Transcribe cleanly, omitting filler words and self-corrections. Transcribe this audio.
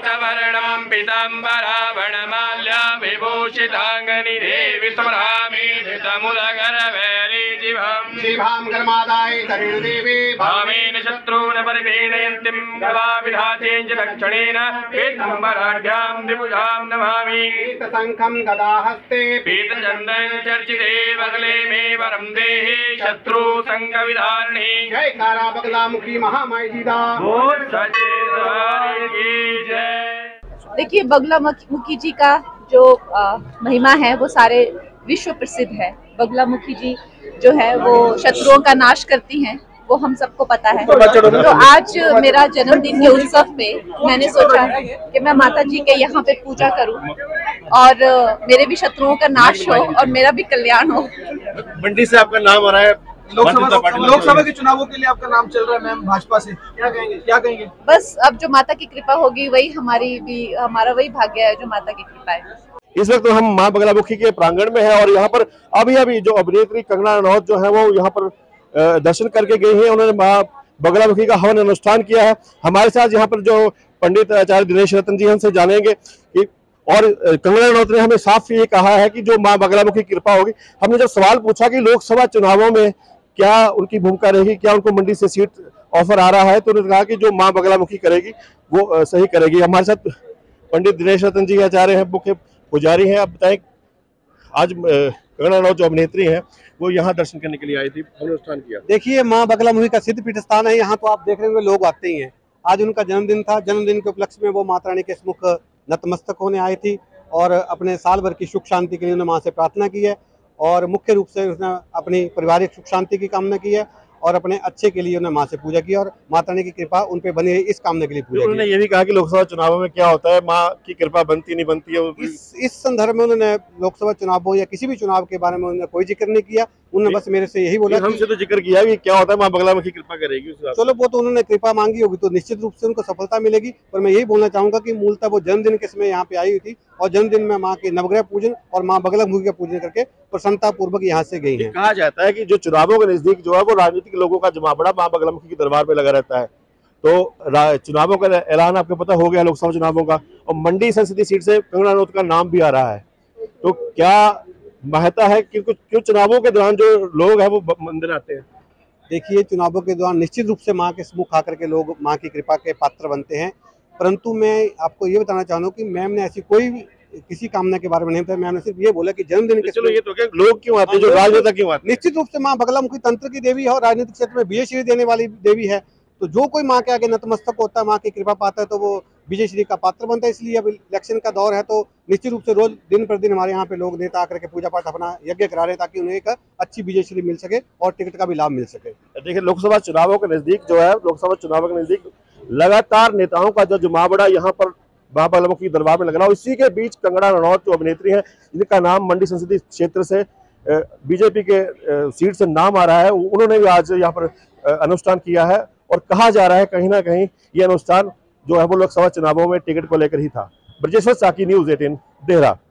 श्वेतवर्णं पीताम्बराभरणमाल्या विभूषिताङ्गनिधे विस्मरामि धृतमुदगरवैरीजिवम् शिवां कर्मादाय शरीरदेवी भावेन शत्रून् परिपीडयन्तीं गदाविधातेन च दक्षिणेन पीताम्बराढ्यां द्विभुजां नमामि शङ्खं गदाहस्ते पीतचन्दन चर्चिते बगले मे वरं देहि शत्रु संगविधारिणी जयकारा बगलामुखी महामाई जीदा। देखिए, बगलामुखी जी का जो महिमा है वो सारे विश्व प्रसिद्ध है। बगलामुखी जी जो है वो शत्रुओं का नाश करती हैं, वो हम सबको पता है। तो आज मेरा जन्मदिन के उत्सव पे मैंने सोचा कि मैं माता जी के यहाँ पे पूजा करूँ और मेरे भी शत्रुओं का नाश हो और मेरा भी कल्याण हो। मंडी से आपका नाम आ रहा है, लोकसभा के चुनावों के लिए आपका नाम चल रहा है मैम, भाजपा से क्या कहेंगे? बस अब जो माता की कृपा होगी वही हमारा वही भाग्य है जो माता की कृपा है। इस वक्त हम मां बगलामुखी के प्रांगण में है और यहाँ पर अभी जो अभिनेत्री कंगना रनौत जो है वो यहाँ पर दर्शन करके गई है। उन्होंने मां बगलामुखी का हवन अनुष्ठान किया है। हमारे साथ यहाँ पर जो पंडित आचार्य दिनेश रतन जी हमसे जानेंगे कि और कंगना रनौत ने हमें साफ ये कहा है कि जो मां बगलामुखी की कृपा होगी। हमने जब सवाल पूछा कि लोकसभा चुनावों में क्या उनकी भूमिका रहेगी, क्या उनको मंडी से सीट ऑफर आ रहा है, तो उन्होंने कहा कि जो मां बगलामुखी करेगी वो सही करेगी। हमारे साथ पंडित दिनेश रतन जी आचार्य हैं, मुख्य पुजारी हैं। आप बताएं, आज कंगना रनौत जो अभिनेत्री हैं वो यहाँ दर्शन करने के लिए आई थी, अनुष्ठान किया। देखिए, माँ बगलामुखी का सिद्ध पीठ स्थान है, यहाँ तो आप देख रहे होंगे लोग आते ही हैं। आज उनका जन्मदिन था, जन्मदिन के उपलक्ष्य में वो माता रानी के समुख नतमस्तक होने आई थी और अपने साल भर की सुख शांति के लिए उन्होंने माँ से प्रार्थना की है और मुख्य रूप से उसने अपनी पारिवारिक सुख शांति की कामना की है और अपने अच्छे के लिए उन्होंने माँ से पूजा की और माता रानी की कृपा उन पे बनी है, इस कामना के लिए पूजा की। उन्होंने ये भी कहा कि लोकसभा चुनावों में क्या होता है, माँ की कृपा बनती नहीं बनती है। इस संदर्भ में उन्होंने लोकसभा चुनाव या किसी भी चुनाव के बारे में उन्होंने कोई जिक्र नहीं किया। उन्होंने बस मेरे से यही बोला, हमसे तो जिक्र किया कि क्या होता है, माँ बगलामुखी कृपा करेगी। चलो, वो तो उन्होंने कृपा मांगी होगी तो निश्चित रूप से उनको सफलता मिलेगी। पर मैं यही बोलना चाहूंगा कि मूलतः वो जन्मदिन के समय यहाँ पे आई हुई थी और जन्मदिन में माँ के नवग्रह पूजन और माँ बगलामुखी का पूजन करके प्रसन्नता पूर्वक यहाँ से गई है। कहा जाता है कि जो चुनावों के नजदीक जो है वो राजनीतिक लोगों का जमावड़ा माँ बगलामुखी के दरबार में लगा रहता है। तो चुनावों का ऐलान आपको पता हो गया, लोकसभा चुनावों का, और मंडी संसदीय सीट से कंगना रनौत का नाम भी आ रहा है। तो क्या महत्ता है कि क्यों चुनावों के दौरान जो लोग हैं वो मंदिर आते हैं? देखिए, चुनावों के दौरान निश्चित रूप से माँ के समुख आकर के लोग माँ की कृपा के पात्र बनते हैं। परंतु मैं आपको ये बताना चाहता हूँ कि मैम ने ऐसी कोई किसी कामना के बारे में नहीं बताया। मैम ने सिर्फ ये बोला कि जन्मदिन के चलो ये तो क्या लोग क्यों आते हैं, जो राजनेता क्यों आते हैं? निश्चित रूप से माँ बगलामुखी तंत्र की देवी है और राजनीतिक क्षेत्र में विजयश्री देने वाली देवी है। तो जो कोई माँ के आगे नतमस्तक होता है, माँ की कृपा पाता है, तो वो विजयश्री का पात्र बनता है। इसलिए अब इलेक्शन का दौर है तो निश्चित रूप से रोज दिन प्रतिदिन हमारे यहाँ पे लोग नेता आकर के पूजा पाठ अपना यज्ञ करा रहे हैं ताकि उन्हें एक अच्छी विजयश्री मिल सके और टिकट का भी लाभ मिल सके। देखिए, लोकसभा चुनावों के नजदीक जो है, लोकसभा चुनावों के नजदीक लगातार नेताओं का जो जमावड़ा यहाँ पर मां बगलामुखी दरबार में लग रहा है। इसी के बीच कंगना रनौत जो अभिनेत्री है, जिनका नाम मंडी संसदीय क्षेत्र से बीजेपी के सीट से नाम आ रहा है, उन्होंने भी आज यहाँ पर अनुष्ठान किया है और कहा जा रहा है कहीं ना कहीं ये अनुष्ठान जो है वो लोकसभा चुनावों में टिकट को लेकर ही था। ब्रजेश्वर साकी, न्यूज़ 18, देहरा।